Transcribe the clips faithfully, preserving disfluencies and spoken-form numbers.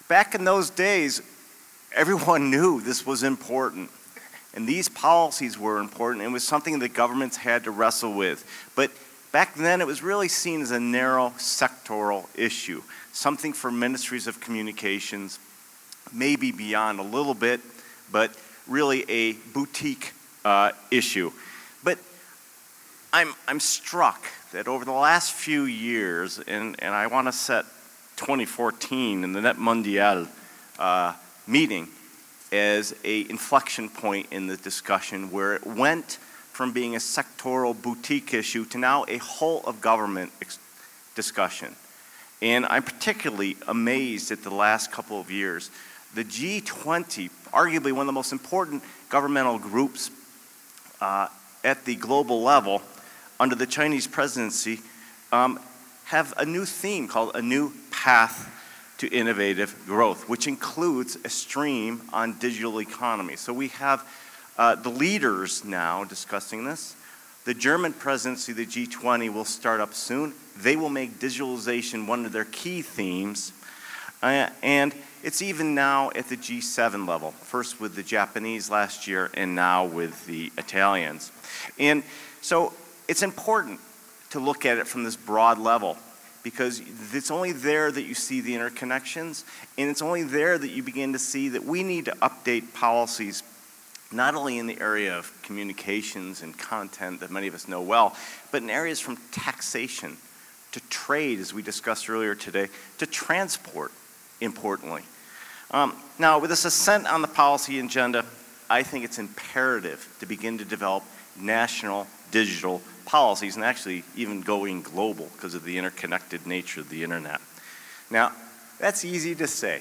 Back in those days, everyone knew this was important. And these policies were important. It was something that governments had to wrestle with. But back then, it was really seen as a narrow sectoral issue, something for ministries of communications, maybe beyond a little bit, but really a boutique uh, issue. But I'm, I'm struck that over the last few years, and, and I want to set twenty fourteen in the Net Mondial uh, meeting as a inflection point in the discussion where it went from being a sectoral boutique issue to now a whole of government discussion. And I'm particularly amazed at the last couple of years. The G twenty, arguably one of the most important governmental groups uh, at the global level under the Chinese presidency, um, have a new theme called A New Path to Innovative Growth, which includes a stream on digital economy. So we have uh, the leaders now discussing this. The German presidency, the G twenty, will start up soon. They will make digitalization one of their key themes. Uh, and it's even now at the G seven level, first with the Japanese last year and now with the Italians. And so it's important to look at it from this broad level because it's only there that you see the interconnections, and it's only there that you begin to see that we need to update policies not only in the area of communications and content that many of us know well, but in areas from taxation to trade, as we discussed earlier today, to transport, importantly. Um, now, with this ascent on the policy agenda, I think it's imperative to begin to develop national digital policies and actually even going global because of the interconnected nature of the internet. Now, that's easy to say,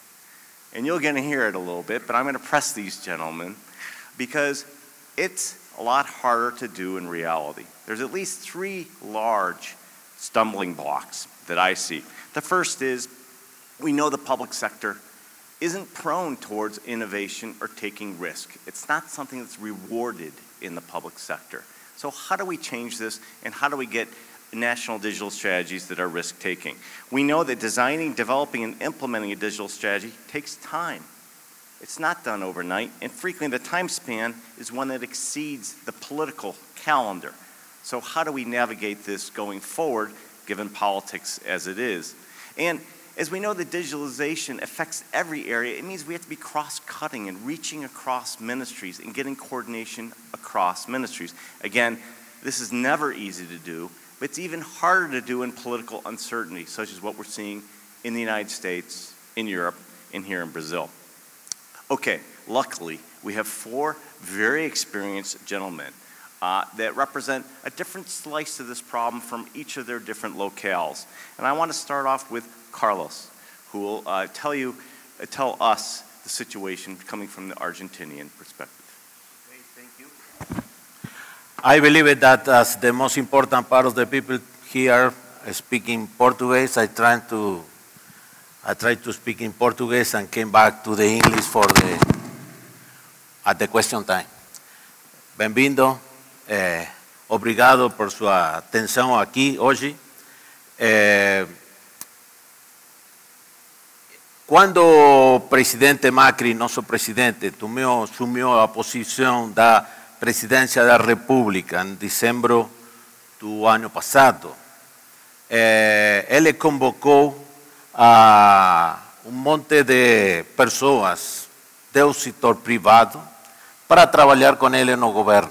and you're going to hear it a little bit, but I'm going to press these gentlemen because it's a lot harder to do in reality. There's at least three large stumbling blocks that I see. The first is we know the public sector isn't prone towards innovation or taking risk. It's not something that's rewarded in the public sector. So how do we change this, and how do we get national digital strategies that are risk-taking? We know that designing, developing, and implementing a digital strategy takes time. It's not done overnight, and frequently the time span is one that exceeds the political calendar. So how do we navigate this going forward, given politics as it is? And as we know that digitalization affects every area, it means we have to be cross-cutting and reaching across ministries and getting coordination across ministries. Again, this is never easy to do, but it's even harder to do in political uncertainty, such as what we're seeing in the United States, in Europe, and here in Brazil. Okay, luckily, we have four very experienced gentlemen uh, that represent a different slice of this problem from each of their different locales. And I want to start off with Carlos, who will uh, tell you, uh, tell us the situation coming from the Argentinian perspective. Okay, thank you. I believe that as the most important part of the people here speaking Portuguese, I try to I tried to speak in Portuguese and came back to the English for the at the question time. Bem-vindo, eh, obrigado por sua atenção aqui hoje. Eh, Quando o presidente Macri, nosso presidente, tomou, assumiu a posição da presidência da República em dezembro do ano passado, eh, ele convocou a um monte de pessoas do setor privado para trabalhar com ele no governo.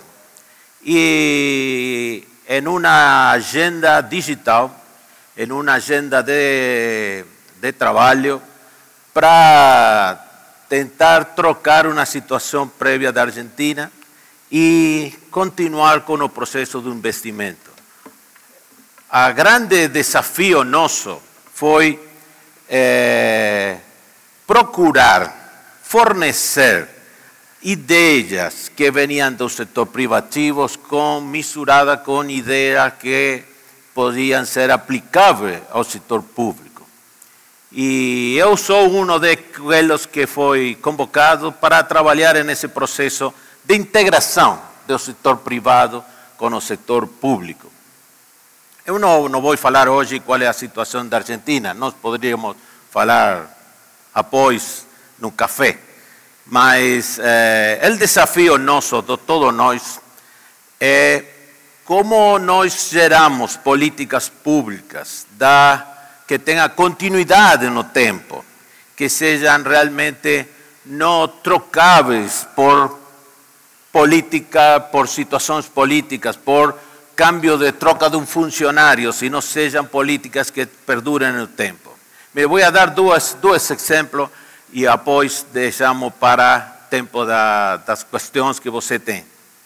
E em uma agenda digital, em uma agenda de, de trabalho, para tentar trocar uma situação prévia da Argentina e continuar com o processo de investimento. O grande desafio nosso foi eh, procurar fornecer ideias que veniam do setor privativo com, misturada com ideias que podiam ser aplicáveis ao setor público. E eu sou um daqueles que foi convocado para trabalhar nesse processo de integração do setor privado com o setor público. Eu não, não vou falar hoje qual é a situação da Argentina, nós poderíamos falar após no café. Mas eh, o desafio nosso, de todos nós, é como nós geramos políticas públicas da, que tenham continuidade no tempo, que sejam realmente não trocáveis por política, por situações políticas, por cambio de troca de um funcionário, sino sejam políticas que perdurem no tempo. Me vou dar dois, dois exemplos e depois deixamos para o tempo da, das questões que você tem.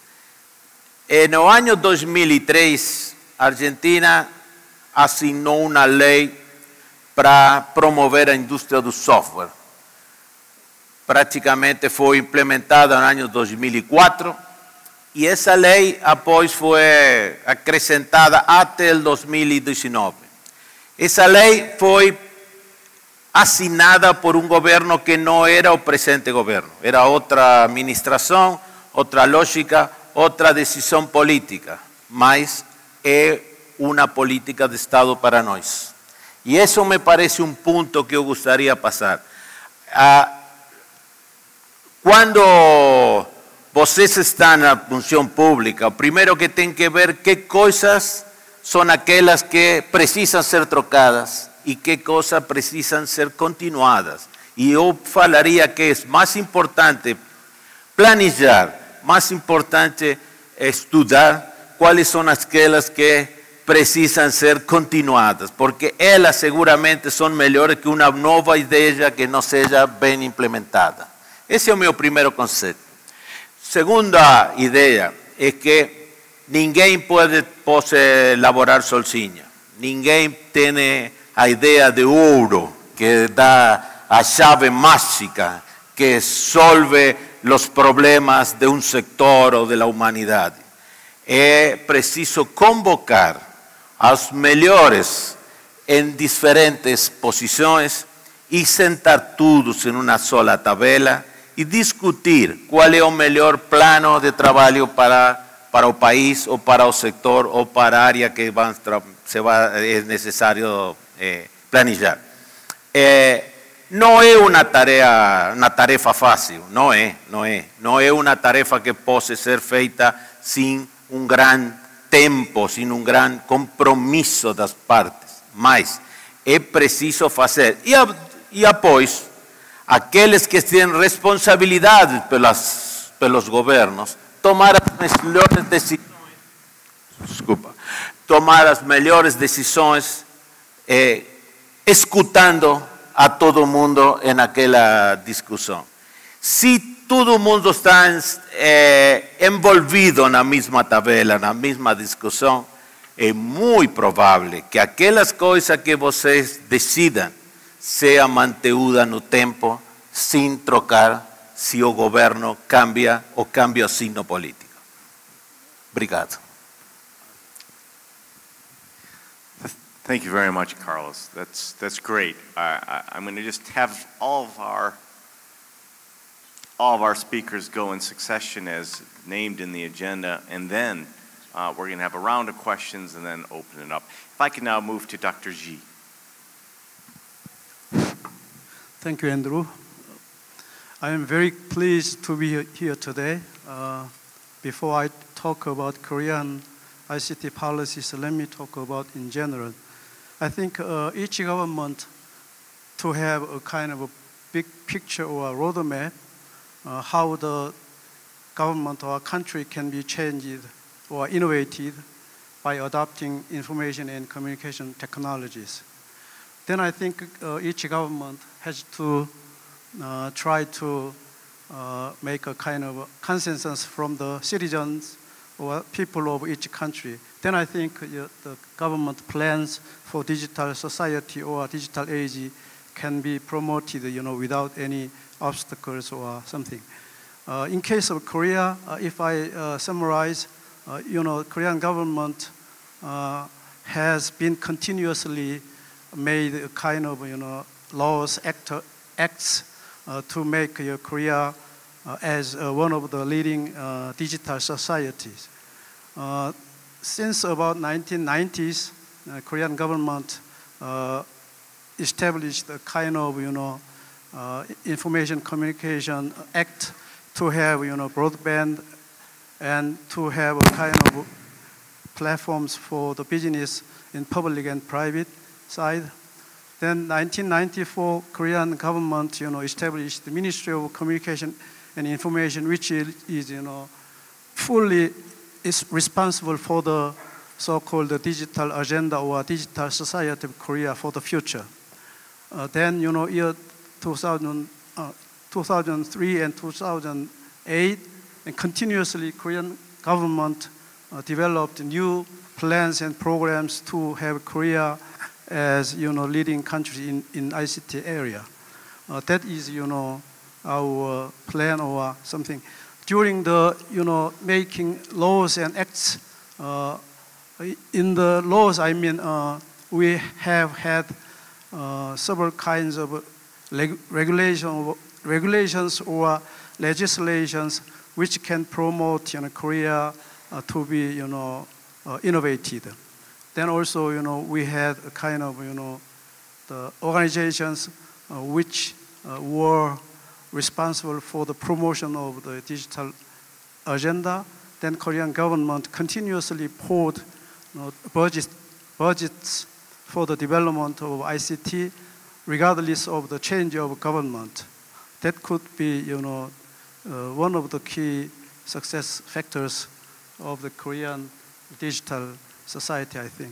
No ano dois mil e três, a Argentina assinou uma lei para promover a indústria do software. Praticamente foi implementada no ano dois mil e quatro e essa lei após foi acrescentada até o dois mil e dezenove. Essa lei foi assinada por um governo que não era o presente governo, era outra administração, outra lógica, outra decisão política, mas é uma política de Estado para nós. E isso me parece um ponto que eu gostaria de passar. Ah, quando vocês estão na função pública, o primeiro que tem que ver que coisas são aquelas que precisam ser trocadas e que coisas precisam ser continuadas. E eu falaria que é mais importante planejar, mais importante estudar quais são aquelas que precisam ser continuadas, porque elas seguramente são melhores que uma nova ideia que não seja bem implementada. Esse é o meu primeiro conceito. Segunda ideia é que ninguém pode, pode elaborar sozinho. Ninguém tem a ideia de ouro que dá a chave mágica que solve os problemas de um setor ou da humanidade. É preciso convocar aos melhores em diferentes posições e sentar todos em uma sola tabela e discutir qual é o melhor plano de trabalho para, para o país ou para o setor ou para a área que van, se vai, é necessário eh, planejar. Eh, não é uma tarefa, uma tarefa fácil, não é, não é. Não é uma tarefa que possa ser feita sem um grande tempo, sem um grande compromisso das partes. Mas é preciso fazer. E, e após, aqueles que têm responsabilidade pelas, pelos governos, tomar as melhores decisões, desculpa, tomar as melhores decisões, eh, escutando a todo mundo naquela discussão. Se todo mundo está eh, envolvido na mesma tabela, na mesma discussão, é muito provável que aquelas coisas que vocês decidam seja mantido no tempo, sem trocar se o governo cambia ou cambia o signo político. Obrigado. Thank you very much, Carlos. That's that's great. I, I, I'm going to just have all of our all of our speakers go in succession as named in the agenda, and then uh, we're going to have a round of questions and then open it up. If I can now move to Doctor Ji. Thank you, Andrew. I am very pleased to be here today. Uh, before I talk about Korean I C T policies, let me talk about in general. I think uh, each government to have a kind of a big picture or a roadmap uh, how the government or country can be changed or innovated by adopting information and communication technologies. Then I think uh, each government has to uh, try to uh, make a kind of consensus from the citizens or people of each country. Then I think uh, the government plans for digital society or digital age can be promoted, you know, without any obstacles or something. Uh, in case of Korea, uh, if I uh, summarize, uh, you know, Korean government uh, has been continuously made a kind of, you know, laws, act, acts uh, to make uh, Korea uh, as uh, one of the leading uh, digital societies. Uh, since about nineteen nineties, uh, Korean government uh, established a kind of, you know, uh, Information Communication Act to have, you know, broadband and to have a kind of platforms for the business in public and private side. Then nineteen ninety-four, Korean government, you know, established the Ministry of Communication and Information, which is, is you know, fully is responsible for the so-called digital agenda or digital society of Korea for the future. Uh, then, you know, year two thousand, uh, two thousand three and two thousand eight, and continuously Korean government uh, developed new plans and programs to have Korea as, you know, leading country in, in I C T area. Uh, that is, you know, our plan or something. During the, you know, making laws and acts, uh, in the laws, I mean, uh, we have had uh, several kinds of leg regulation, regulations or legislations which can promote, you know, Korea uh, to be, you know, uh, innovated. Then also, you know, we had a kind of, you know, the organizations uh, which uh, were responsible for the promotion of the digital agenda. Then Korean government continuously poured, you know, budget, budgets for the development of I C T, regardless of the change of government. That could be, you know, uh, one of the key success factors of the Korean digital society, I think.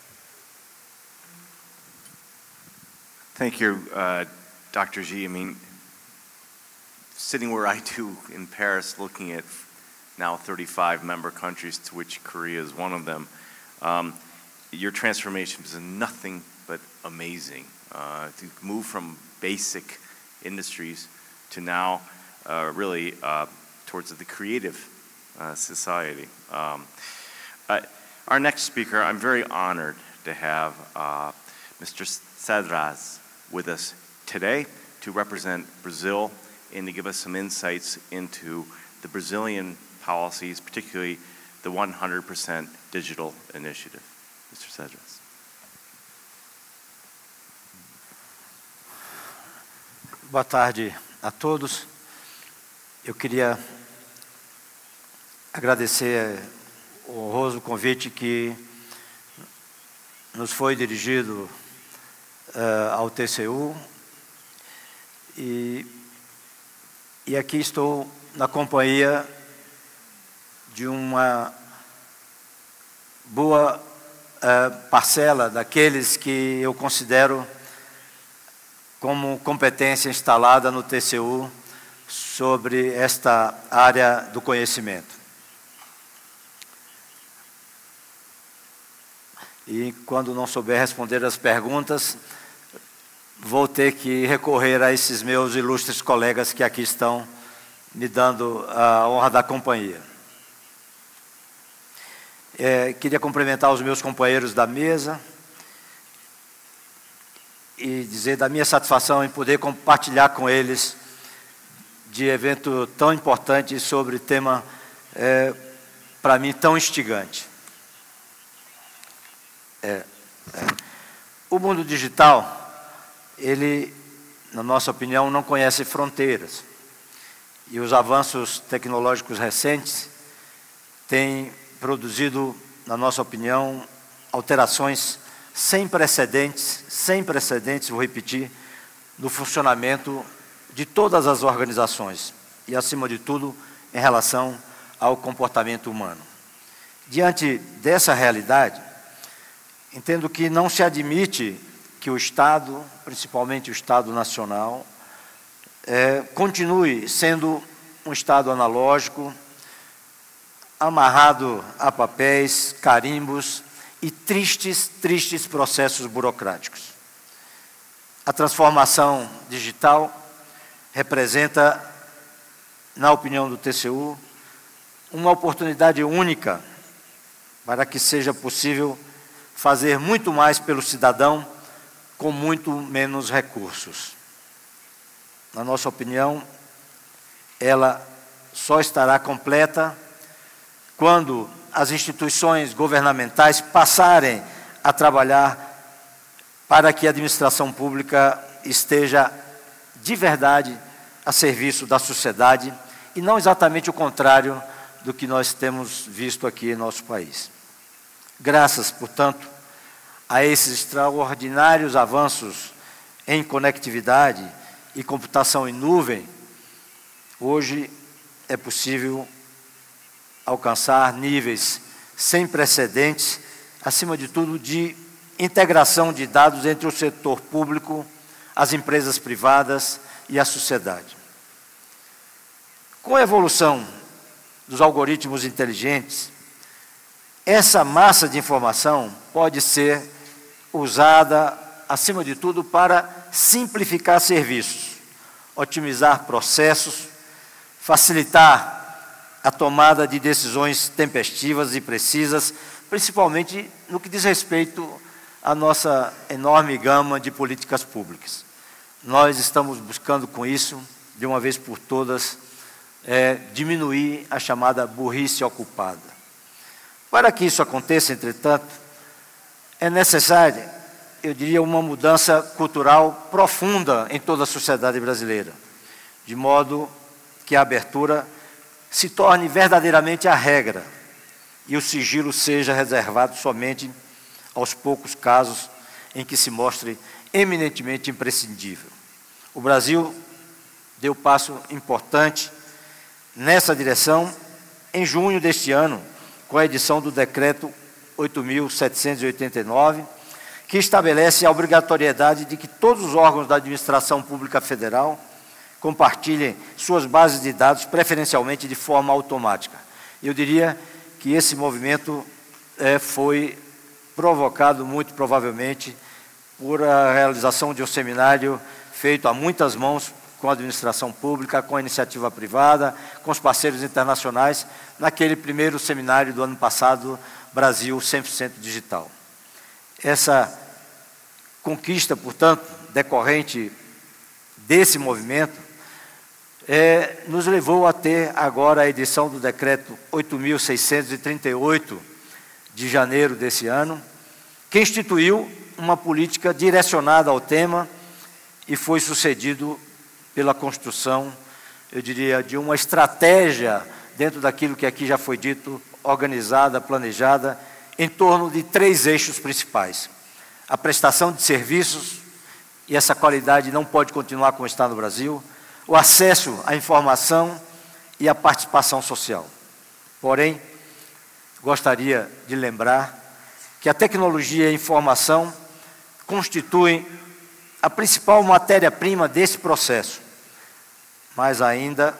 Thank you, uh, Doctor Ji. I mean, sitting where I do in Paris, looking at now thirty-five member countries, to which Korea is one of them, um, your transformation is nothing but amazing. Uh, to move from basic industries to now uh, really uh, towards the creative uh, society. Um, uh, our next speaker, I'm very honored to have uh, Mister Cedras with us today to represent Brazil and to give us some insights into the Brazilian policies, particularly the one hundred percent digital initiative. Mister Cedras. Boa tarde a todos. Eu queria agradecer o honroso convite que nos foi dirigido uh, ao T C U e, e aqui estou na companhia de uma boa uh, parcela daqueles que eu considero como competência instalada no T C U sobre esta área do conhecimento. E quando não souber responder as perguntas, vou ter que recorrer a esses meus ilustres colegas que aqui estão me dando a honra da companhia. É, queria cumprimentar os meus companheiros da mesa e dizer da minha satisfação em poder compartilhar com eles de evento tão importante sobre tema, é, para mim, tão instigante. É, é. O mundo digital, ele, na nossa opinião, não conhece fronteiras. E os avanços tecnológicos recentes têm produzido, na nossa opinião, alterações sem precedentes, sem precedentes, vou repetir, no funcionamento de todas as organizações e, acima de tudo, em relação ao comportamento humano. Diante dessa realidade, entendo que não se admite que o Estado, principalmente o Estado nacional, é, continue sendo um Estado analógico, amarrado a papéis, carimbos e tristes, tristes processos burocráticos. A transformação digital representa, na opinião do T C U, uma oportunidade única para que seja possível fazer muito mais pelo cidadão com muito menos recursos. Na nossa opinião, ela só estará completa quando as instituições governamentais passarem a trabalhar para que a administração pública esteja de verdade a serviço da sociedade e não exatamente o contrário do que nós temos visto aqui em nosso país. Graças, portanto, a esses extraordinários avanços em conectividade e computação em nuvem, hoje é possível alcançar níveis sem precedentes, acima de tudo, de integração de dados entre o setor público, as empresas privadas e a sociedade. Com a evolução dos algoritmos inteligentes, essa massa de informação pode ser usada, acima de tudo, para simplificar serviços, otimizar processos, facilitar a tomada de decisões tempestivas e precisas, principalmente no que diz respeito à nossa enorme gama de políticas públicas. Nós estamos buscando com isso, de uma vez por todas, é, diminuir a chamada burrice ocupada. Para que isso aconteça, entretanto, é necessária, eu diria, uma mudança cultural profunda em toda a sociedade brasileira, de modo que a abertura se torne verdadeiramente a regra e o sigilo seja reservado somente aos poucos casos em que se mostre eminentemente imprescindível. O Brasil deu passo importante nessa direção em junho deste ano, com a edição do Decreto oito mil setecentos e oitenta e nove, que estabelece a obrigatoriedade de que todos os órgãos da administração pública federal compartilhem suas bases de dados, preferencialmente de forma automática. Eu diria que esse movimento é, foi provocado, muito provavelmente, por a realização de um seminário feito a muitas mãos com a administração pública, com a iniciativa privada, com os parceiros internacionais, naquele primeiro seminário do ano passado, Brasil cem por cento Digital. Essa conquista, portanto, decorrente desse movimento, é, nos levou a ter agora a edição do Decreto oito mil seiscentos e trinta e oito, de janeiro desse ano, que instituiu uma política direcionada ao tema e foi sucedido pela construção, eu diria, de uma estratégia dentro daquilo que aqui já foi dito, organizada, planejada, em torno de três eixos principais. A prestação de serviços, e essa qualidade não pode continuar como está no Brasil, o acesso à informação e a participação social. Porém, gostaria de lembrar que a tecnologia e a informação constituem a principal matéria-prima desse processo. Mais ainda,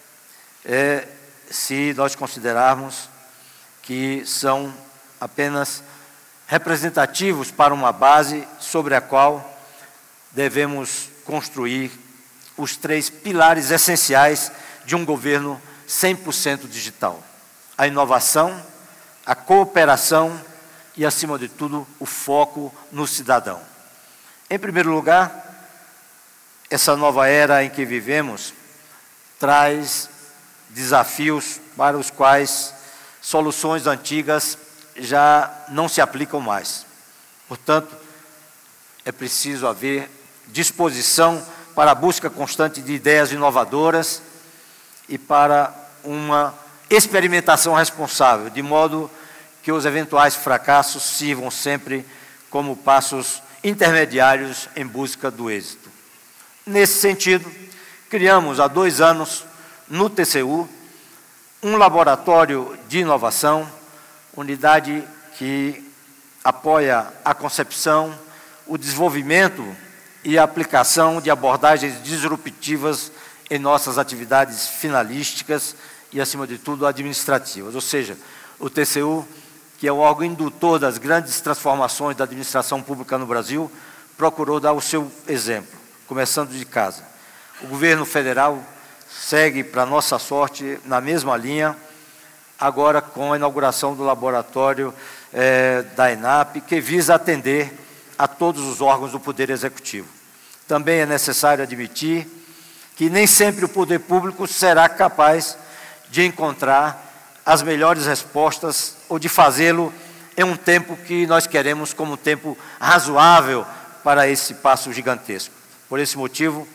é, se nós considerarmos que são apenas representativos para uma base sobre a qual devemos construir os três pilares essenciais de um governo cem por cento digital: a inovação, a cooperação e, acima de tudo, o foco no cidadão. Em primeiro lugar, essa nova era em que vivemos traz desafios para os quais soluções antigas já não se aplicam mais. Portanto, é preciso haver disposição para a busca constante de ideias inovadoras e para uma experimentação responsável, de modo que os eventuais fracassos sirvam sempre como passos intermediários em busca do êxito. Nesse sentido, criamos há dois anos, no T C U, um laboratório de inovação, unidade que apoia a concepção, o desenvolvimento e a aplicação de abordagens disruptivas em nossas atividades finalísticas e, acima de tudo, administrativas. Ou seja, o T C U, que é o órgão indutor das grandes transformações da administração pública no Brasil, procurou dar o seu exemplo, começando de casa. O governo federal segue, para nossa sorte, na mesma linha, agora com a inauguração do laboratório eh, da ENAP, que visa atender a todos os órgãos do Poder Executivo. Também é necessário admitir que nem sempre o poder público será capaz de encontrar as melhores respostas ou de fazê-lo em um tempo que nós queremos como um tempo razoável para esse passo gigantesco. Por esse motivo,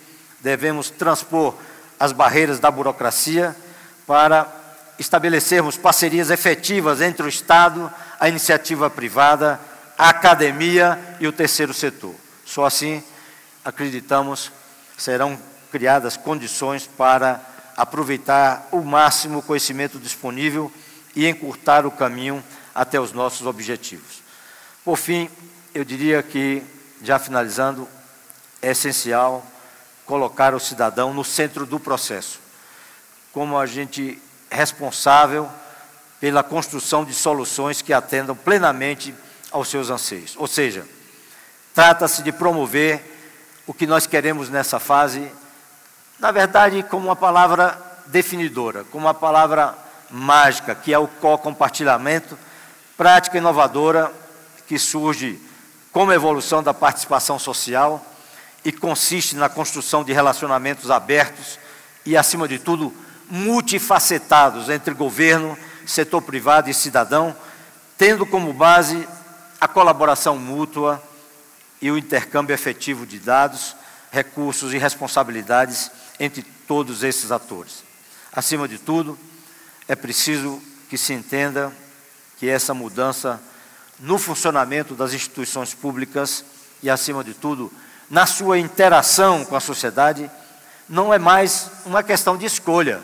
devemos transpor as barreiras da burocracia para estabelecermos parcerias efetivas entre o Estado, a iniciativa privada, a academia e o terceiro setor. Só assim, acreditamos, serão criadas condições para aproveitar o máximo o conhecimento disponível e encurtar o caminho até os nossos objetivos. Por fim, eu diria que, já finalizando, é essencial colocar o cidadão no centro do processo, como agente responsável pela construção de soluções que atendam plenamente aos seus anseios. Ou seja, trata-se de promover o que nós queremos nessa fase, na verdade, como uma palavra definidora, como uma palavra mágica, que é o co-compartilhamento, prática inovadora que surge como evolução da participação social e consiste na construção de relacionamentos abertos e, acima de tudo, multifacetados entre governo, setor privado e cidadão, tendo como base a colaboração mútua e o intercâmbio efetivo de dados, recursos e responsabilidades entre todos esses atores. Acima de tudo, é preciso que se entenda que essa mudança no funcionamento das instituições públicas e, acima de tudo, na sua interação com a sociedade, não é mais uma questão de escolha.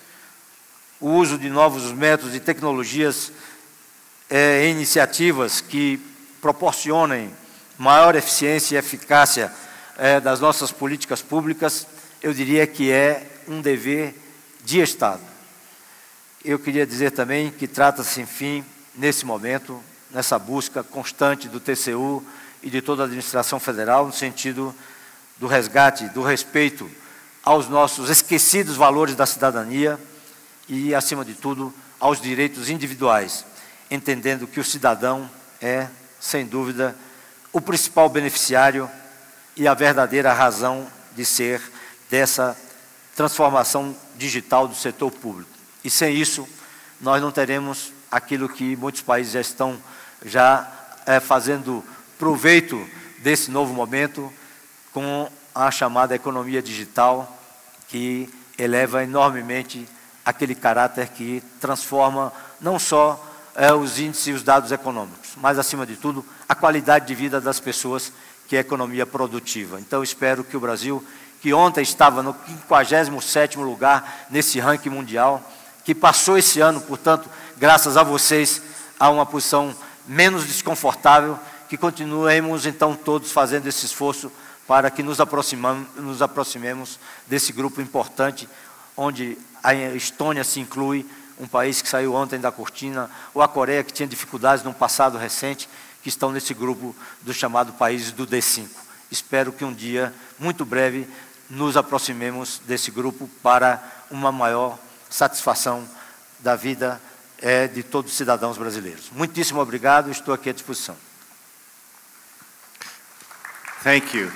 O uso de novos métodos e tecnologias, é, iniciativas que proporcionem maior eficiência e eficácia é, das nossas políticas públicas, eu diria que é um dever de Estado. Eu queria dizer também que trata-se, enfim, nesse momento, nessa busca constante do T C U e de toda a administração federal, no sentido do resgate, do respeito aos nossos esquecidos valores da cidadania e, acima de tudo, aos direitos individuais, entendendo que o cidadão é, sem dúvida, o principal beneficiário e a verdadeira razão de ser dessa transformação digital do setor público. E sem isso, nós não teremos aquilo que muitos países já estão já é, fazendo proveito desse novo momento com a chamada economia digital, que eleva enormemente aquele caráter que transforma não só é, os índices e os dados econômicos, mas, acima de tudo, a qualidade de vida das pessoas, que é a economia produtiva. Então, espero que o Brasil, que ontem estava no quinquagésimo sétimo lugar nesse ranking mundial, que passou esse ano, portanto, graças a vocês, a uma posição menos desconfortável, que continuemos, então, todos fazendo esse esforço para que nos, aproximamos, nos aproximemos desse grupo importante, onde a Estônia se inclui, um país que saiu ontem da cortina, ou a Coreia, que tinha dificuldades no passado recente, que estão nesse grupo do chamado países do D cinco. Espero que um dia, muito breve, nos aproximemos desse grupo para uma maior satisfação da vida é, de todos os cidadãos brasileiros. Muitíssimo obrigado, estou aqui à disposição. Thank you.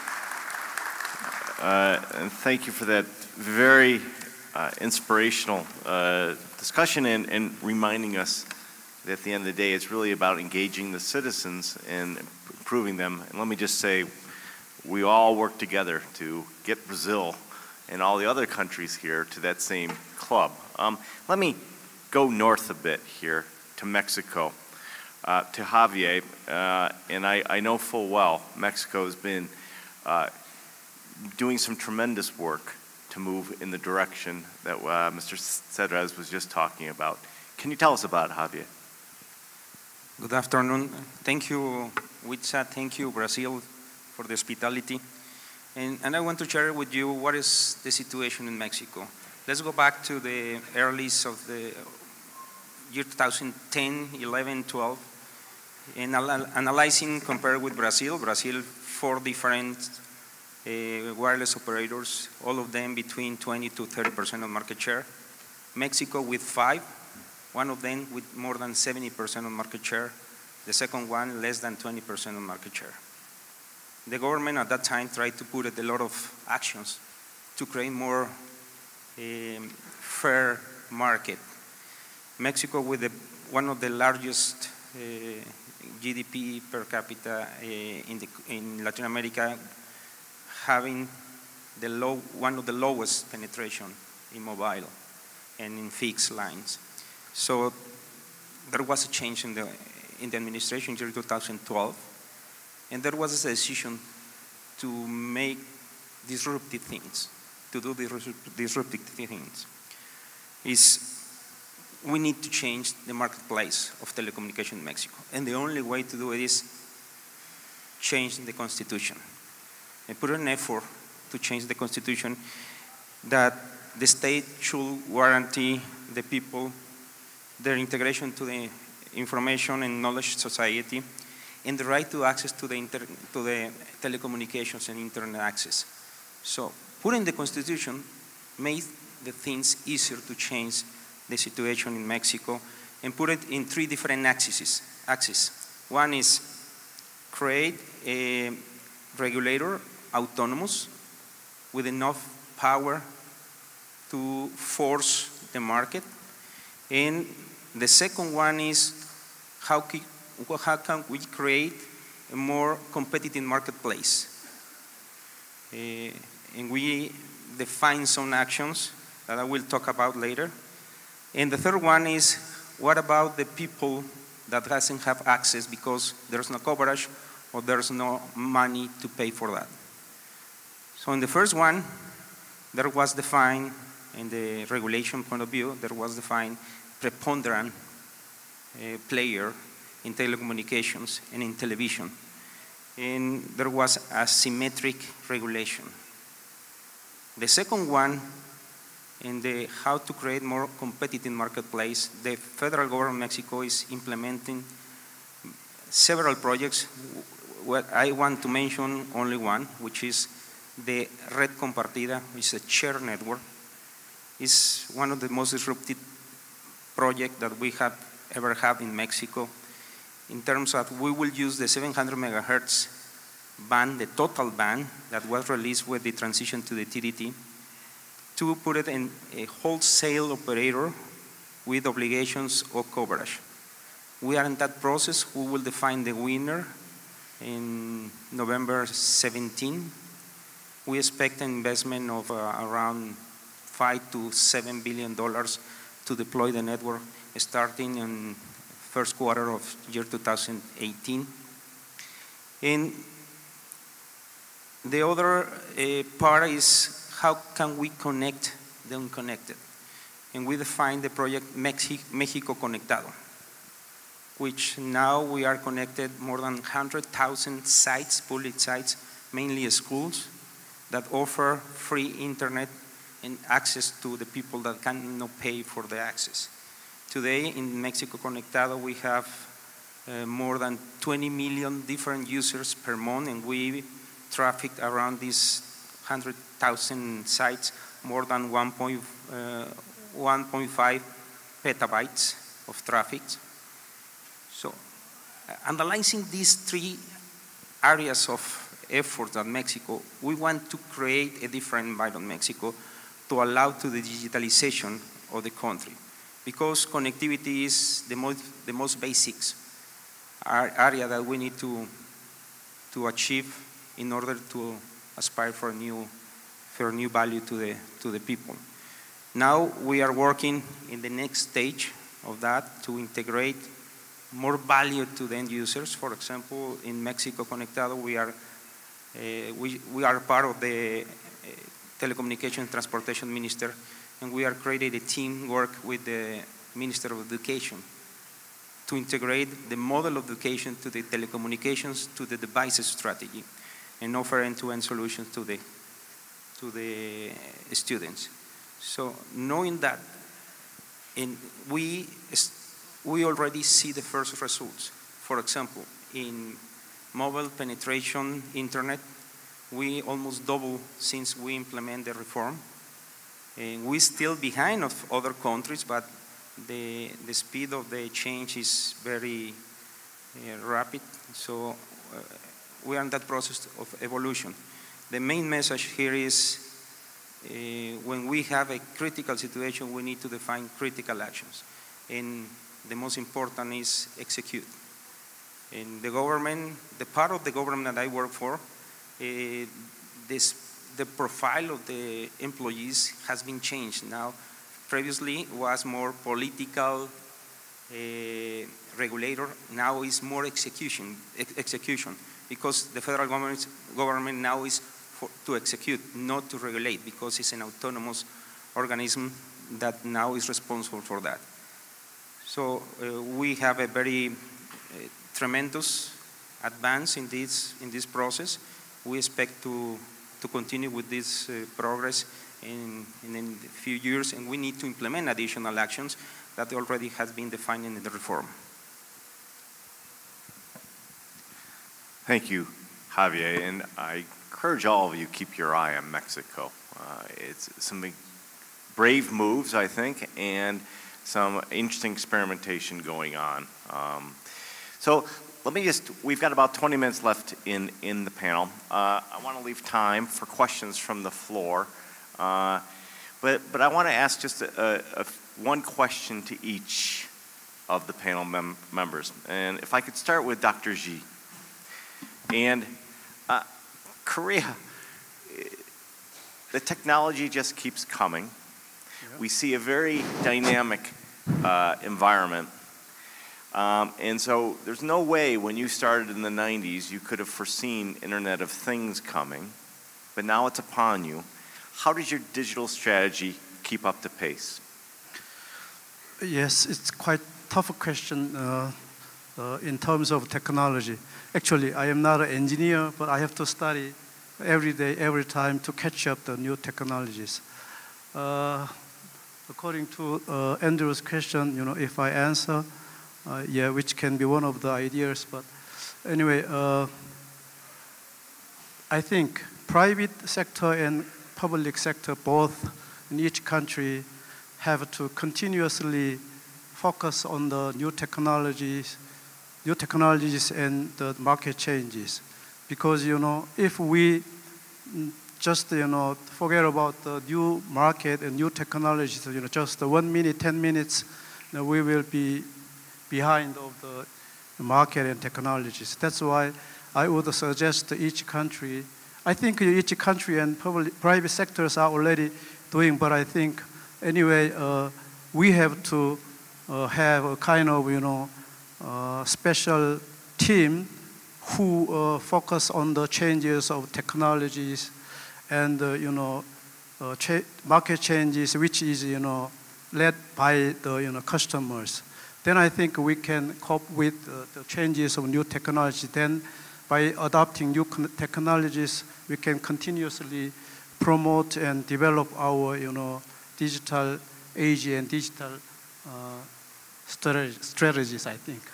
Uh, and thank you for that very uh, inspirational uh, discussion and, and reminding us that at the end of the day, it's really about engaging the citizens and improving them. And let me just say, we all work together to get Brazil and all the other countries here to that same club. Um, let me go north a bit here to Mexico, uh, to Javier, uh, and I, I know full well Mexico has been uh, doing some tremendous work to move in the direction that uh, Mister Cedrez was just talking about. Can you tell us about it, Javier? Good afternoon. Thank you, Witsa. Thank you, Brazil, for the hospitality. And, and I want to share with you what is the situation in Mexico. Let's go back to the earlies of the year two thousand ten, eleven, twelve, and analyzing compared with Brazil. Brazil, four different uh, wireless operators, all of them between twenty to thirty percent of market share. Mexico with five, one of them with more than seventy percent of market share. The second one less than twenty percent of market share. The government at that time tried to put a lot of actions to create more um, fair market. Mexico with the, one of the largest uh, G D P per capita uh, in, the, in Latin America, having the low, one of the lowest penetration in mobile and in fixed lines. So there was a change in the, in the administration in two thousand twelve, and there was a decision to make disruptive things, to do disruptive things. Is we need to change the marketplace of telecommunication in Mexico. And the only way to do it is change the constitution. And put an effort to change the constitution that the state should guarantee the people their integration to the information and knowledge society and the right to access to the, inter to the telecommunications and internet access. So putting the constitution made the things easier to change the situation in Mexico and put it in three different axes. axes. One is create a regulator, autonomous, with enough power to force the market. And the second one is how, how can we create a more competitive marketplace. Uh, and we define some actions that I will talk about later. And the third one is, what about the people that doesn't have access because there's no coverage or there's no money to pay for that? So in the first one, there was defined, in the regulation point of view, there was defined preponderant uh, player in telecommunications and in television. And there was a symmetric regulation. The second one, in the how to create more competitive marketplace, the federal government of Mexico is implementing several projects. What I want to mention only one, which is the Red Compartida, which is a shared network. It's one of the most disruptive projects that we have ever had in Mexico, in terms of we will use the seven hundred megahertz band, the total band that was released with the transition to the T D T, to put it in a wholesale operator with obligations of coverage. We are in that process. We will define the winner in November seventeenth. We expect an investment of uh, around five to seven billion dollars to deploy the network starting in first quarter of year two thousand eighteen. And the other uh, part is how can we connect the unconnected? And we define the project Mexi Mexico Conectado, which now we are connected more than one hundred thousand sites, public sites, mainly schools, that offer free internet and access to the people that cannot pay for the access. Today in Mexico Conectado we have uh, more than twenty million different users per month, and we traffic around these one hundred thousand sites, more than one point five petabytes of traffic. So uh, analyzing these three areas of effort at Mexico, we want to create a different environment in Mexico to allow to the digitalization of the country, because connectivity is the most, the most basics area that we need to, to achieve in order to aspire for a new, for a new value to the, to the people. Now we are working in the next stage of that to integrate more value to the end users. For example, in Mexico Conectado, we are, uh, we, we are part of the uh, Telecommunication and Transportation Minister, and we are creating a team work with the Minister of Education to integrate the model of education to the telecommunications to the devices strategy and offer end-to-end solutions to the, to the students. So knowing that, and we, we already see the first results. For example, in mobile penetration internet, we almost double since we implement the reform. And we're still behind of other countries, but the, the speed of the change is very uh, rapid. So uh, we are in that process of evolution. The main message here is uh, when we have a critical situation, we need to define critical actions. And the most important is execute. In the government, the part of the government that I work for, uh, this, the profile of the employees has been changed. Now, previously was more political uh, regulator, now is more execution, ex execution, because the federal government, government now is for, to execute, not to regulate, because it's an autonomous organism that now is responsible for that. So uh, we have a very uh, tremendous advance in this, in this process. We expect to, to continue with this uh, progress in, in a few years, and we need to implement additional actions that already has been defined in the reform. Thank you, Javier, and I encourage all of you keep your eye on Mexico. Uh, it's some brave moves, I think, and some interesting experimentation going on. Um, so let me just, we've got about twenty minutes left in, in the panel. Uh, I want to leave time for questions from the floor, uh, but, but I want to ask just a, a, a, one question to each of the panel mem members. And if I could start with Doctor Xi. And uh, Korea, the technology just keeps coming. Yep. We see a very dynamic uh, environment. Um, and so there's no way when you started in the nineties you could have foreseen Internet of Things coming, but now it's upon you. How does your digital strategy keep up the pace? Yes, it's quite tough question uh, uh, in terms of technology. Actually, I am not an engineer, but I have to study every day, every time to catch up the new technologies. Uh, according to uh, Andrew's question, you know, if I answer, uh, yeah, which can be one of the ideas, but anyway, uh, I think private sector and public sector, both in each country, have to continuously focus on the new technologies, new technologies and the market changes. Because, you know, if we just, you know, forget about the new market and new technologies, you know, just one minute, ten minutes, you know, we will be behind of the market and technologies. That's why I would suggest to each country, I think each country and public, private sectors are already doing, but I think anyway, uh, we have to uh, have a kind of, you know, uh, special team who uh, focus on the changes of technologies and, uh, you know, uh, cha market changes, which is, you know, led by the, you know, customers. Then I think we can cope with uh, the changes of new technology. Then by adopting new technologies, we can continuously promote and develop our, you know, digital age and digital uh, strategy, strategies, I think.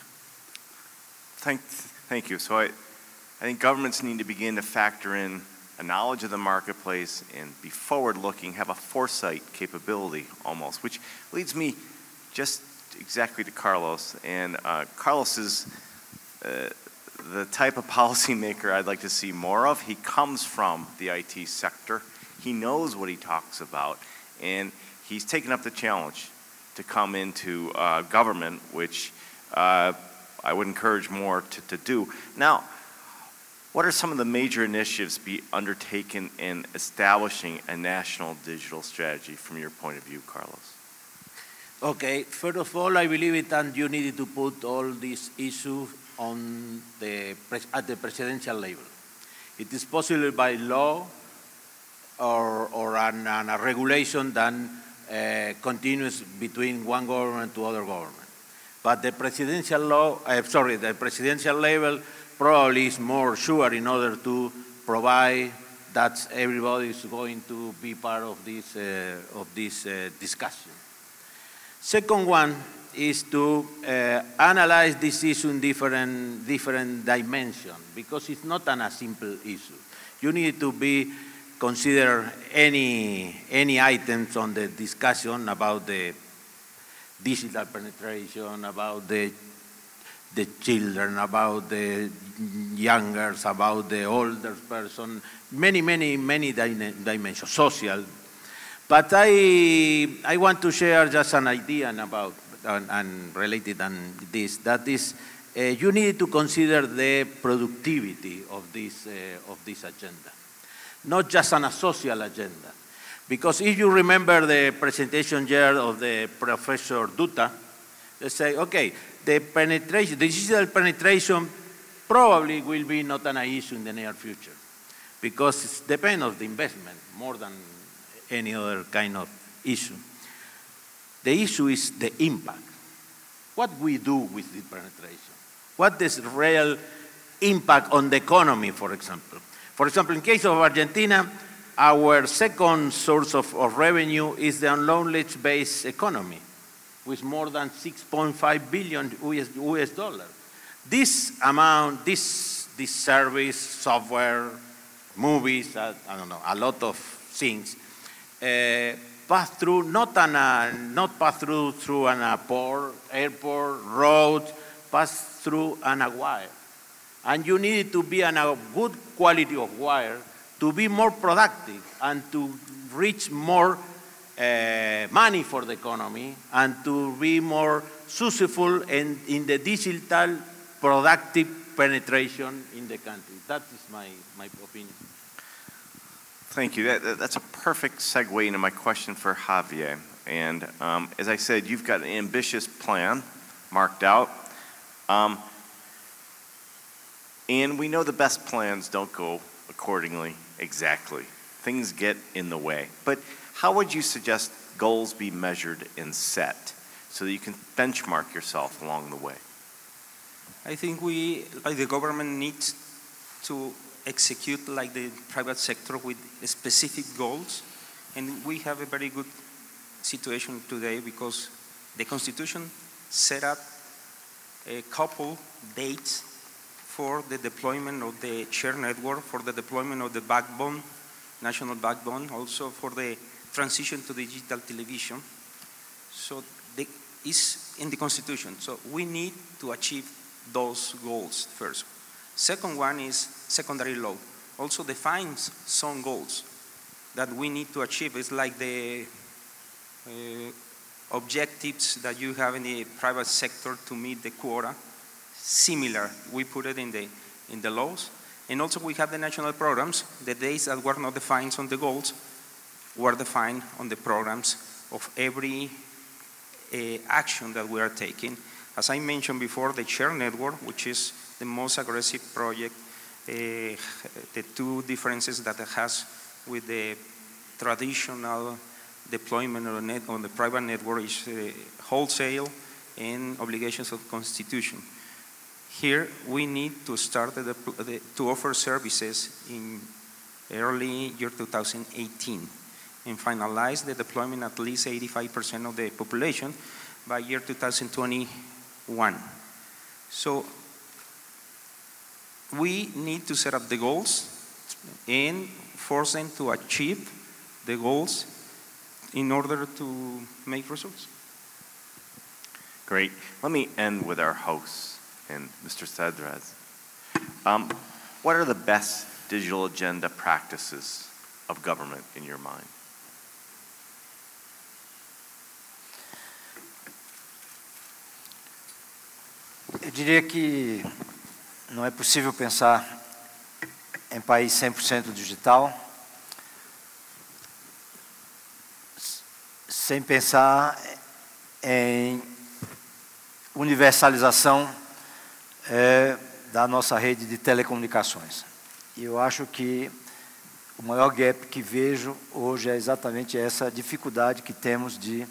Thank, thank you. So I, I think governments need to begin to factor in a knowledge of the marketplace and be forward-looking, have a foresight capability almost, which leads me just exactly to Carlos. And uh, Carlos is uh, the type of policymaker I'd like to see more of. He comes from the I T sector. He knows what he talks about. And he's taken up the challenge to come into uh, government, which uh, I would encourage more to, to do. Now, what are some of the major initiatives be undertaken in establishing a national digital strategy from your point of view, Carlos? Okay, first of all, I believe it that you needed to put all these issues on the, at the presidential level. It is possible by law or, or an, an, a regulation that uh, continues between one government to other government. But the presidential law, uh, sorry, the presidential level probably is more sure in order to provide that everybody is going to be part of this, uh, of this uh, discussion. Second one is to uh, analyze this issue in different, different dimensions, because it's not an, a simple issue. You need to be consider any, any items on the discussion about the digital penetration, about the, the children, about the youngers, about the older person, many, many, many dimensions, social. But I, I want to share just an idea about, and, and related on this, that is, uh, you need to consider the productivity of this, uh, of this agenda. not just on a social agenda. Because if you remember the presentation here of the Professor Dutta, they say, okay, the penetration, the digital penetration probably will be not an issue in the near future, because it depends on the investment more than any other kind of issue. The issue is the impact. What we do with the penetration? What is real impact on the economy, for example? For example, in case of Argentina, our second source of, of revenue is the knowledge-based economy, with more than six point five billion U S dollars. This amount, this, this service, software, movies, uh, I don't know, a lot of things, uh, pass through, not, an, uh, not pass through through an uh, port, airport, road, pass through an a wire. And you need to be on a good quality of wire to be more productive and to reach more uh, money for the economy and to be more successful in, in the digital productive penetration in the country. That is my, my opinion. Thank you. That, that's a perfect segue into my question for Javier. And um, as I said, you've got an ambitious plan marked out. Um, and we know the best plans don't go accordingly exactly. Things get in the way. But how would you suggest goals be measured and set so that you can benchmark yourself along the way? I think we, like the government, needs to execute like the private sector with specific goals. And we have a very good situation today because the Constitution set up a couple dates for the deployment of the shared network, for the deployment of the backbone, national backbone, also for the transition to digital television. So the, it's in the Constitution. So we need to achieve those goals first. Second one is secondary law. Also defines some goals that we need to achieve. It's like the uh, objectives that you have in the private sector to meet the quota. Similar, we put it in the, in the laws. And also we have the national programs. The days that were not defined on the goals were defined on the programs of every uh, action that we are taking. As I mentioned before, the shared network, which is the most aggressive project, uh, the two differences that it has with the traditional deployment on, net, on the private network is uh, wholesale and obligations of Constitution. Here, we need to start the, the, to offer services in early year two thousand eighteen and finalize the deployment at least eighty-five percent of the population by year two thousand twenty-one. So we need to set up the goals and force them to achieve the goals in order to make results. Great. Let me end with our hosts and Mister Cedrez. Um, what are the best digital agenda practices of government in your mind? Eu diria que não é possível pensar em país cem por cento digital sem pensar em universalização é, da nossa rede de telecomunicações. E eu acho que o maior gap que vejo hoje é exatamente essa dificuldade que temos de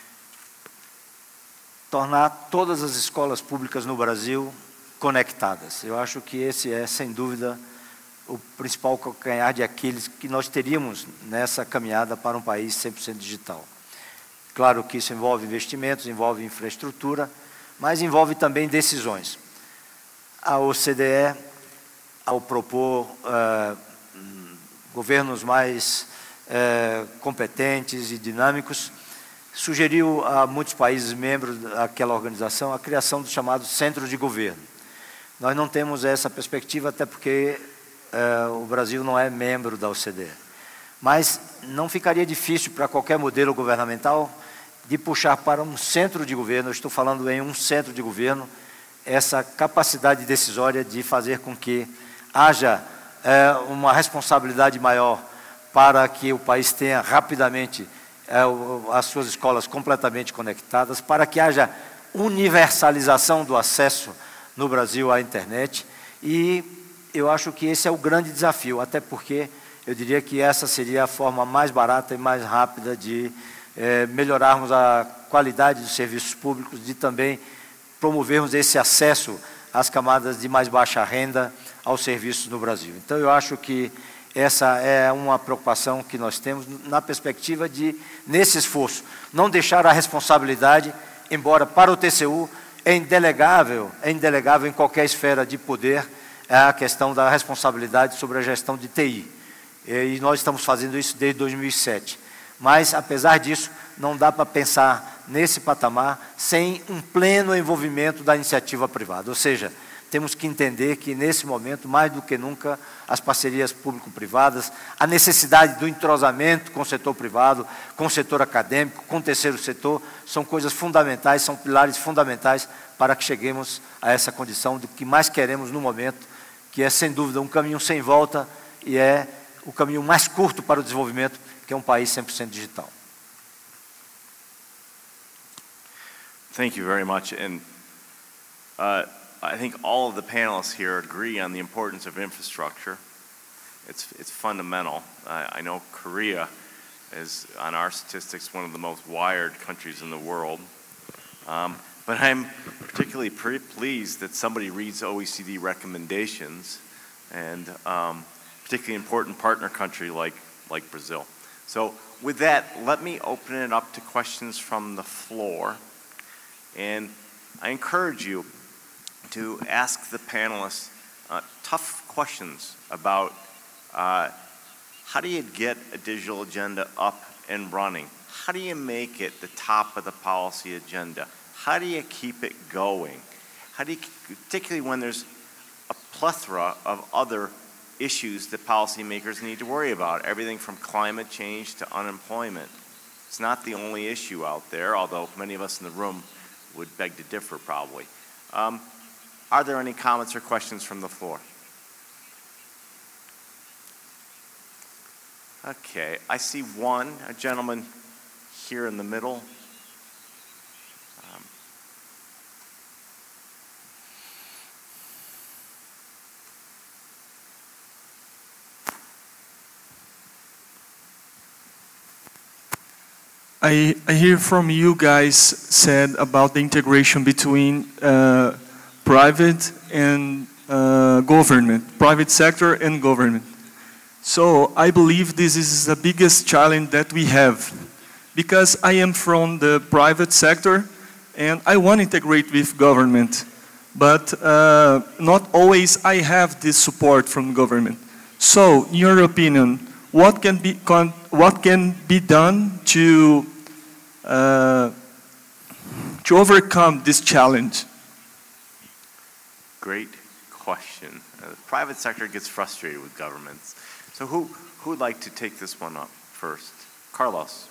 tornar todas as escolas públicas no Brasil conectadas. Eu acho que esse é, sem dúvida, o principal calcanhar de Aquiles que nós teríamos nessa caminhada para um país cem por cento digital. Claro que isso envolve investimentos, envolve infraestrutura, mas envolve também decisões. A O C D E, ao propor uh, governos mais uh, competentes e dinâmicos, sugeriu a muitos países membros daquela organização a criação do chamado centro de governo. Nós não temos essa perspectiva, até porque uh, o Brasil não é membro da O C D E. Mas não ficaria difícil para qualquer modelo governamental de puxar para um centro de governo, eu estou falando em um centro de governo, essa capacidade decisória de fazer com que haja é, uma responsabilidade maior para que o país tenha rapidamente é, as suas escolas completamente conectadas, para que haja universalização do acesso no Brasil à internet. E eu acho que esse é o grande desafio, até porque eu diria que essa seria a forma mais barata e mais rápida de é, melhorarmos a qualidade dos serviços públicos, de também promovermos esse acesso às camadas de mais baixa renda aos serviços no Brasil. Então, eu acho que essa é uma preocupação que nós temos na perspectiva de, nesse esforço, não deixar a responsabilidade, embora para o T C U é indelegável, é indelegável em qualquer esfera de poder, é a questão da responsabilidade sobre a gestão de T I. E nós estamos fazendo isso desde dois mil e sete. Mas, apesar disso, não dá para pensar nesse patamar sem um pleno envolvimento da iniciativa privada. Ou seja, temos que entender que, nesse momento, mais do que nunca, as parcerias público-privadas, a necessidade do entrosamento com o setor privado, com o setor acadêmico, com o terceiro setor, são coisas fundamentais, são pilares fundamentais para que cheguemos a essa condição do que mais queremos no momento, que é, sem dúvida, um caminho sem volta e é o caminho mais curto para o desenvolvimento, que é um país cem por cento digital. Thank you very much. And uh, I think all of the panelists here agree on the importance of infrastructure. It's, it's fundamental. Uh, I know Korea is, on our statistics, one of the most wired countries in the world. Um, but I'm particularly pretty pleased that somebody reads O E C D recommendations, and um, particularly important partner country like, like Brazil. So with that, let me open it up to questions from the floor. And I encourage you to ask the panelists uh, tough questions about uh, how do you get a digital agenda up and running? How do you make it the top of the policy agenda? How do you keep it going? How do you, particularly when there's a plethora of other issues that policymakers need to worry about, everything from climate change to unemployment. It's not the only issue out there, although many of us in the room would beg to differ probably. Um, are there any comments or questions from the floor? Okay, I see one, a gentleman here in the middle. Um, I, I hear from you guys said about the integration between uh, private and uh, government, private sector and government. So I believe this is the biggest challenge that we have, because I am from the private sector and I want to integrate with government, but uh, not always I have this support from government. So in your opinion, what can be, con what can be done to Uh, to overcome this challenge? Great question. Uh, the private sector gets frustrated with governments. So who, who would like to take this one up first? Carlos.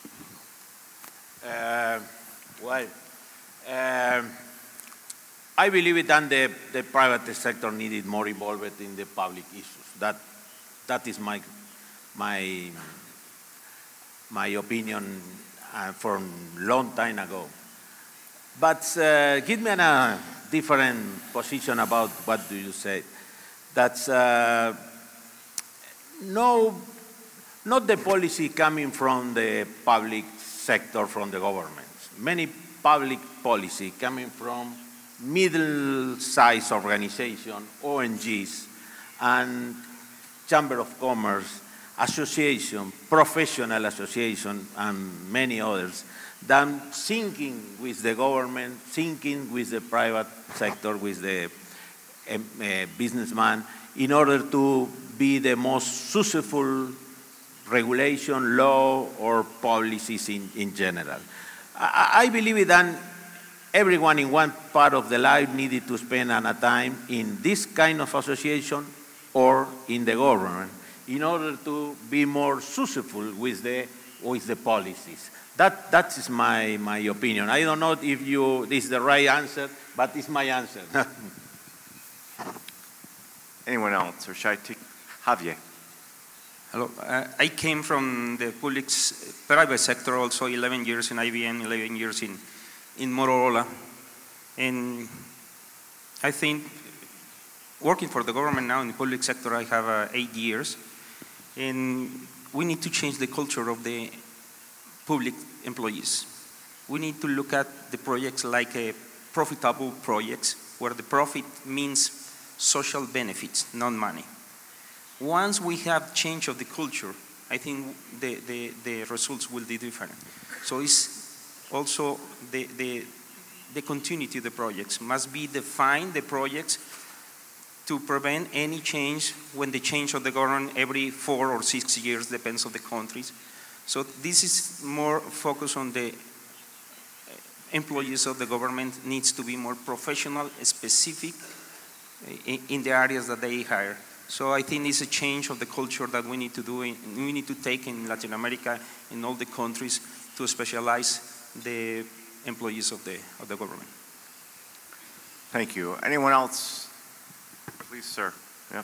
Uh, well, um, I believe it that the, the private sector needed more involvement in the public issues. That, that is my, my, my opinion uh, from long time ago. But uh, give me a different position about what do you say. That's uh, no, not the policy coming from the public sector, from the government. Many public policy coming from middle-sized organizations, O N Gs, and Chamber of Commerce, association, professional association, and many others, than thinking with the government, thinking with the private sector, with the um, uh, businessman, in order to be the most successful regulation, law, or policies in, in general. I, I believe that everyone in one part of the life needed to spend a time in this kind of association or in the government in order to be more successful with the, with the policies. That, that is my, my opinion. I don't know if you, this is the right answer, but it's my answer. Anyone else, or should I take, Javier. Hello. Uh, I came from the public, s- private sector, also eleven years in I B M, eleven years in, in Motorola. And I think working for the government now in the public sector, I have uh, eight years. And we need to change the culture of the public employees. We need to look at the projects like a profitable projects, where the profit means social benefits, not money. Once we have change of the culture, I think the, the, the results will be different. So it's also the, the, the continuity of the projects must be defined, the projects, to prevent any change when the change of the government every four or six years, depends on the countries. So this is more focused on the employees of the government needs to be more professional, specific in, in the areas that they hire. So I think it's a change of the culture that we need to do, in, we need to take in Latin America, in all the countries, to specialize the employees of the, of the government. Thank you. Anyone else? Please, sir. Yeah.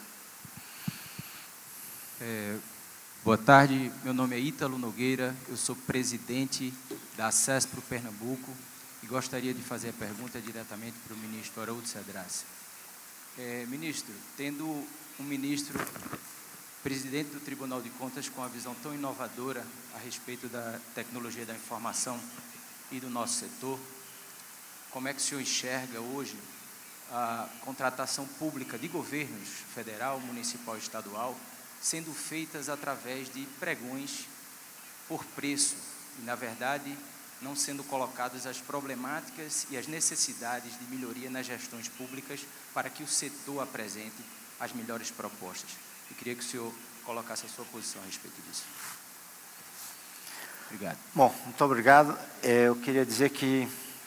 É, boa tarde, meu nome é Ítalo Nogueira, eu sou presidente da CESPRO Pernambuco e gostaria de fazer a pergunta diretamente para o ministro Haroldo Cedras. É, ministro, tendo um ministro, presidente do Tribunal de Contas, com a visão tão inovadora a respeito da tecnologia da informação e do nosso setor, como é que o senhor enxerga hoje a contratação pública de governos federal, municipal e estadual sendo feitas através de pregões por preço e, na verdade, não sendo colocadas as problemáticas e as necessidades de melhoria nas gestões públicas para que o setor apresente as melhores propostas. Eu queria que o senhor colocasse a sua posição a respeito disso. Obrigado. Bom, muito obrigado. Eu queria dizer que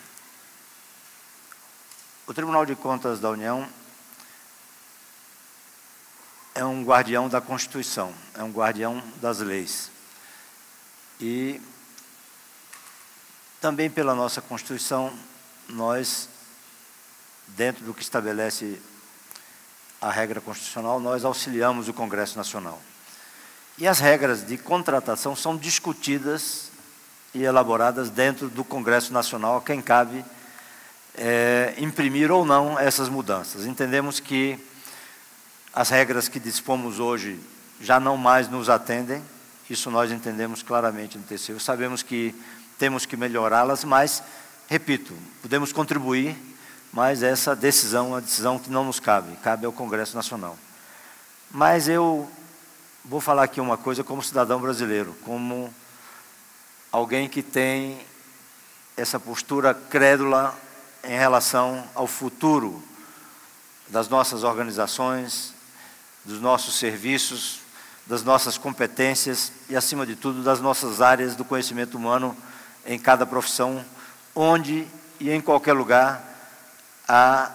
o Tribunal de Contas da União é um guardião da Constituição, é um guardião das leis. E também pela nossa Constituição, nós, dentro do que estabelece a regra constitucional, nós auxiliamos o Congresso Nacional. E as regras de contratação são discutidas e elaboradas dentro do Congresso Nacional, a quem cabe é, imprimir ou não essas mudanças. Entendemos que as regras que dispomos hoje já não mais nos atendem, isso nós entendemos claramente no T C U. Sabemos que temos que melhorá-las, mas, repito, podemos contribuir, mas essa decisão é uma decisão que não nos cabe, cabe ao Congresso Nacional. Mas eu vou falar aqui uma coisa como cidadão brasileiro, como alguém que tem essa postura crédula em relação ao futuro das nossas organizações, dos nossos serviços, das nossas competências e, acima de tudo, das nossas áreas do conhecimento humano em cada profissão, onde e em qualquer lugar a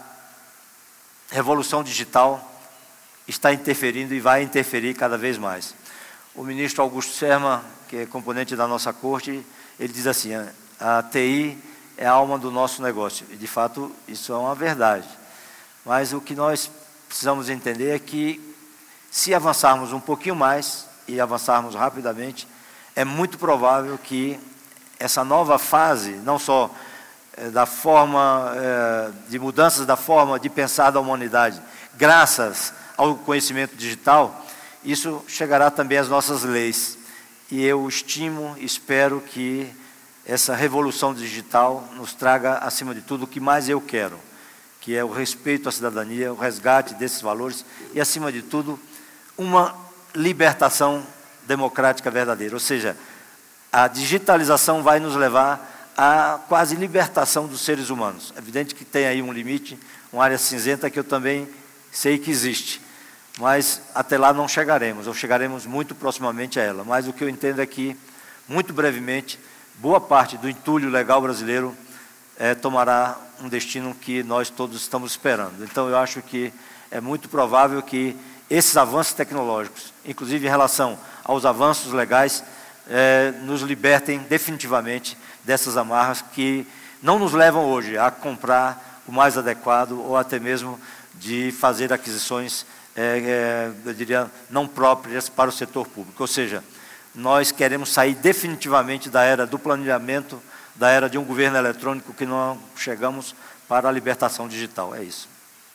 revolução digital está interferindo e vai interferir cada vez mais. O ministro Augusto Serma, que é componente da nossa corte, ele diz assim, a T I é a alma do nosso negócio. E, de fato, isso é uma verdade. Mas o que nós precisamos entender é que, se avançarmos um pouquinho mais e avançarmos rapidamente, é muito provável que essa nova fase, não só é, da forma, é, de mudanças da forma de pensar da humanidade, graças ao conhecimento digital, isso chegará também às nossas leis. E eu estimo, espero que essa revolução digital nos traga, acima de tudo, o que mais eu quero, que é o respeito à cidadania, o resgate desses valores e, acima de tudo, uma libertação democrática verdadeira. Ou seja, a digitalização vai nos levar à quase libertação dos seres humanos. É evidente que tem aí um limite, uma área cinzenta que eu também sei que existe, mas até lá não chegaremos, ou chegaremos muito proximamente a ela. Mas o que eu entendo é que, muito brevemente, boa parte do entulho legal brasileiro é, tomará um destino que nós todos estamos esperando. Então, eu acho que é muito provável que esses avanços tecnológicos, inclusive em relação aos avanços legais, é, nos libertem definitivamente dessas amarras que não nos levam hoje a comprar o mais adequado ou até mesmo de fazer aquisições é, é, eu diria, não próprias para o setor público. Ou seja, nós queremos sair definitivamente da era do planejamento, da era de um governo eletrônico que não chegamos para a libertação digital. É isso.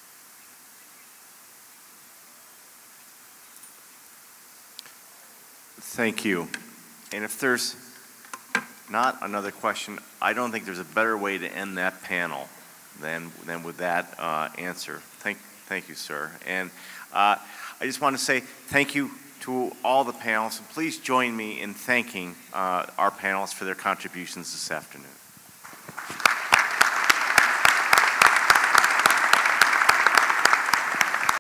Thank you. And if there's not another question, I don't think there's a better way to end that panel than, than with that uh, answer. Thank, thank you, sir. And uh, I just want to say thank you to all the panelists. And please join me in thanking uh, our panelists for their contributions this afternoon.